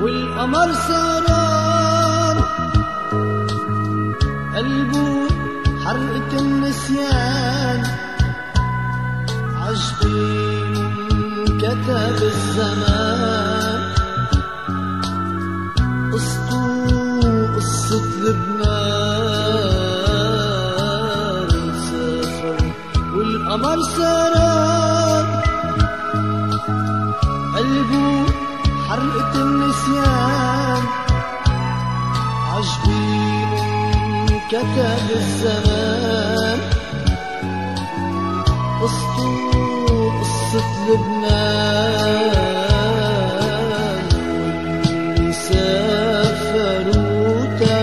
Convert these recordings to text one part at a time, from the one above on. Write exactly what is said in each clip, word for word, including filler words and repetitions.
والقمر سهران قلبه حرقة النسيان عجبين كتب الزمان قصته قصة لبنان سافر والقمر سهران قلبه حرقة النسيان عجبين كتب الزمان قصته قصة لبنان واللي سافروا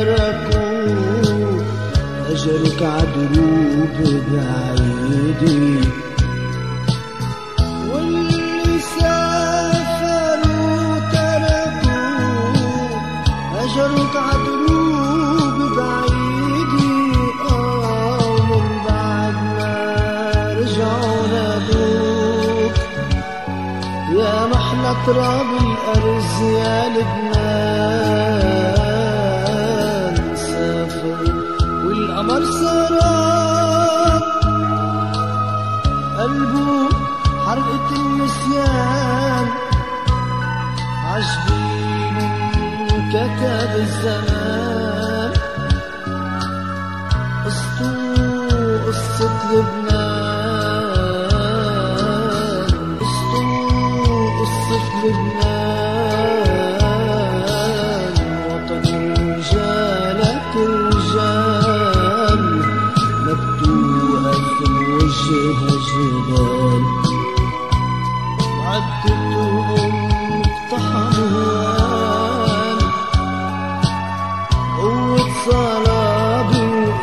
تركوا أجرك عدروب بعيدي واللي سافروا تركوا أجرك عدروب بعيدي آه ومن بعد ما رجعوا نادوك يا محلى تراب الأرز يا لبنان سافر والقمر سهران قلبه حرقة النسيان عجبين كتب الزمان قصته قصة لبنان قصته قصة لبنان وطن رجالك رجال مبدوءة في وجهها جبال عدتهم اقتحموها قوة صلابة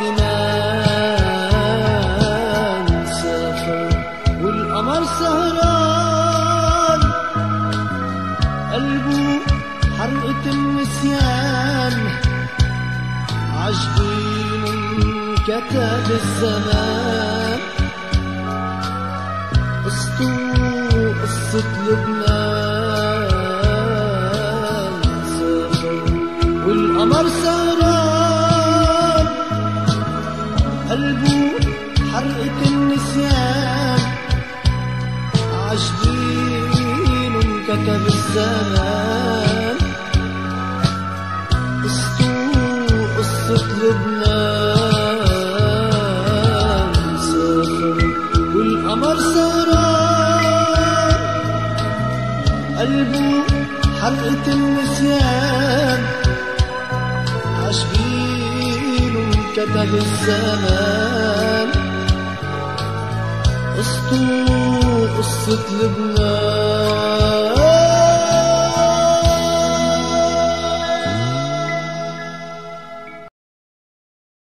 وإيمان سافر والقمر سهران قلبه حرقة النسيان عجبين كتب الزمان قصته قصة لبنان سافر والقمر سهران قلبه حرقة النسيان عجبين كتب الزمان قصته قصة لبنان سافر والقمر سهران قلبه حرقة النسيان عجبين كتب الزمان قصته قصة لبنان.